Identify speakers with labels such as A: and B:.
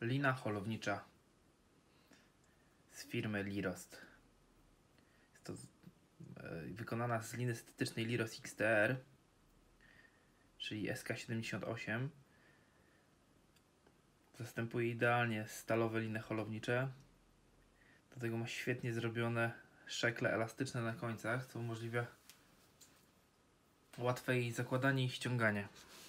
A: Lina holownicza z firmy Lirost. Jest to wykonana z liny syntetycznej Lirost XTR, czyli SK78. Zastępuje idealnie stalowe liny holownicze. Do tego ma świetnie zrobione szekle elastyczne na końcach, co umożliwia łatwe jej zakładanie i ściąganie.